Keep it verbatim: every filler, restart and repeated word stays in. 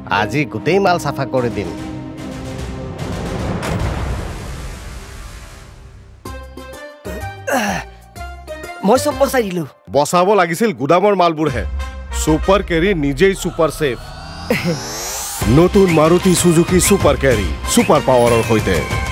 আজি গোটেই মাল সাফা কৰি দিম মই সব বচাই দিলো বচাব লাগিছিল গুদামৰ মালবোৰহে সুপাৰ কেৰি নিজেই সুপাৰ সেফ নতুন Maruti Suzuki super carry super পাৱাৰৰ সৈতে